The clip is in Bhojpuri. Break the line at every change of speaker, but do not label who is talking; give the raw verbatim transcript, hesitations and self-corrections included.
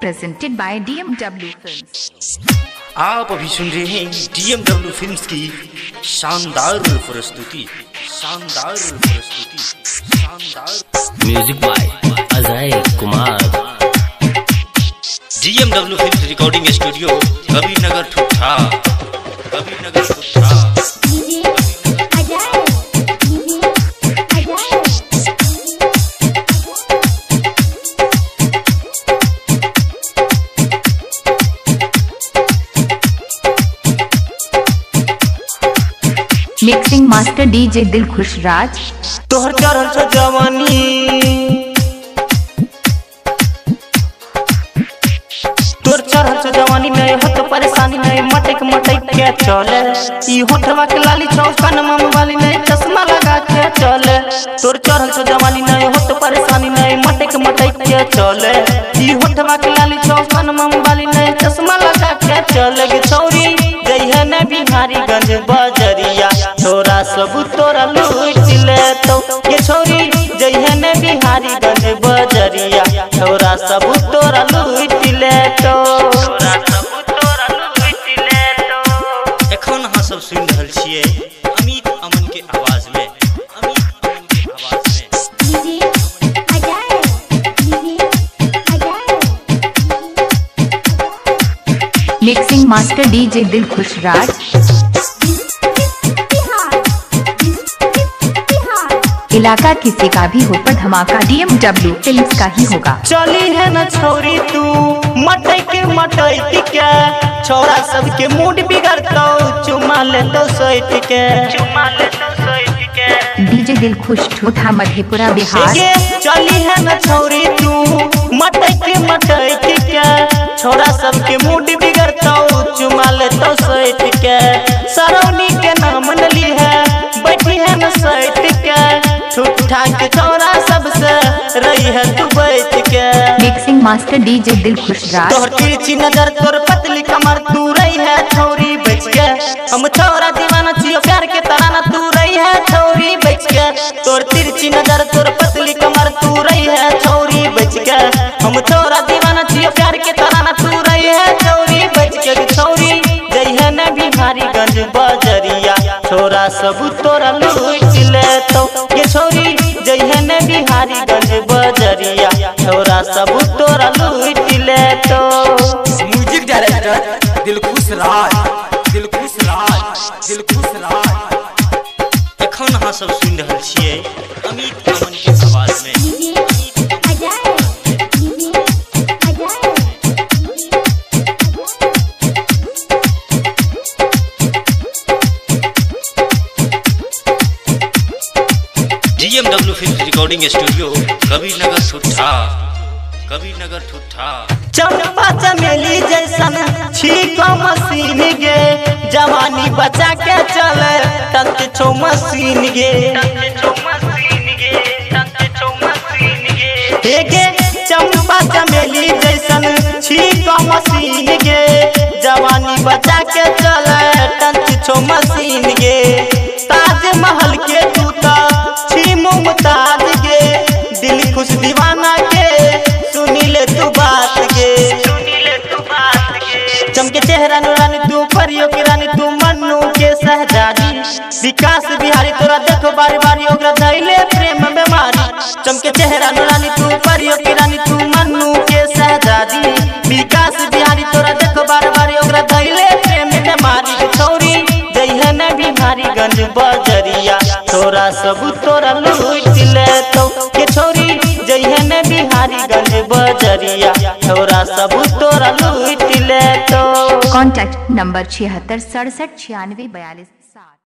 Presented by D M W films.
आप अभी सुन रहे हैं डी एम डब्ल्यू फिल्म्स की शानदार प्रस्तुति शानदार प्रस्तुति शानदार
music by Ajay Kumar.
D M W films recording studio Kabirnagar Thutha Kabirnagar Thutha.
Mixing master DJ Dil Khush राज।
तोहर चढ़ल छ जवानी तोहर चढ़ल छ जवानी नहीं हो तो परेशानी नहीं मटक मटक के चले ई होठवा के लाली छौ कनमा में वाली नहीं चश्मा लगा के चले तोहर चढ़ल छ जवानी नहीं हो तो परेशानी नहीं मटक मटक के चले ई होठवा के लाली छौ कनमा में वाली नहीं चश्मा लगा के चले गे छौरी जइहे न बिहारीगंज बजरिया छोरा सब तोरा लूट ले तो ये छोरी जइहे न बिहारीगंज बजरिया छोरा सब तोरा लूट ले तो छोरा सब तोरा लूट ले तो।
एखन अहाँ सब सुनि रहल छियै अमित अमन के आवाज में अमित अमन के आवाज में
mixing master DJ Dil Khush राज। इलाका किसी का भी हो पर धमाका डी एम डब्ल्यू फिल्म्स का ही होगा।
चली है न छोरी तू मटई के मटई के छोरा सबके मूड बिगड़ता चुमा ले तो सोइट के चुमा ले तो सोइट के
डीजे दिल खुश ठूठा मधेपुरा बिहार।
चली है न छोरी तू मटई के मटई के छोरा सबके मूड बिगड़ता चुमा ले तो सोइट के सरौनी के नाम नली है बैठी है न सोइट के ठूठा के छोरा सबसे रही है तू बैठ के।
Mixing master DJ Dil Khush राज।
तोहर तिरछी नजर तोर पतली कमर तू रही है छोरी बच के हम छोरा दीवाना छियो प्यार के तराना तू रही है छोरी बच के तोर तिरछी नजर तोर पतली कमर तू रही है छोरी बच के हम छोरा दीवाना छियो प्यार के तराना तू रही है छोरी बच के छोरी जइहे न बिहारीगंज बजरिया छोरा सब तोरा लूट ले तो ये छोरी जइहे न बिहारीगंज बजरिया छोरा सब तोरा लूट ले तो।
म्यूजिक डायरेक्टर दिल खुश राज दिल खुश राज दिल खुश राज। एखन अहाँ सब सुनि रहल छियै अमित अमन के आवाज में D M W films recording studio Kabirnagar Thutha Kabirnagar Thutha.
चंपा चमेली जैसन छीको मशीन गे जवानी बचा के चले तंत छो मशीन गे हे गे चंपा चमेली जैसन छीको मशीन गे जवानी बचा के चले तंत छो मशीन गे ताजमहल के तूता छी मुमताज गे दिल खुश दीवाना के सुनी ले तू बात गे चमके चेहरा नुरानी तू परियों की रानी तू मन्नू के सहजादी विकास बिहारी तोरा देखो बारी बारी ओकरा धैले प्रेम बीमारी चमके चेहरा नुरानी तू परियों की रानी तू मन्नू के सहजादी विकास बिहारी तोरा देखो बारी बारी ओकरा धैले प्रेम बीमारी छोरी जइहे न बिहारीगंज बजरिया छोरा सब तोरा लूट ले तो के छोरी जइहे न बिहारीगंज बजरिया छोरा सब तोरा लूट ले तो।
कॉन्टैक्ट नंबर छिहत्तर सड़सठ छियानवे बयालीस सात।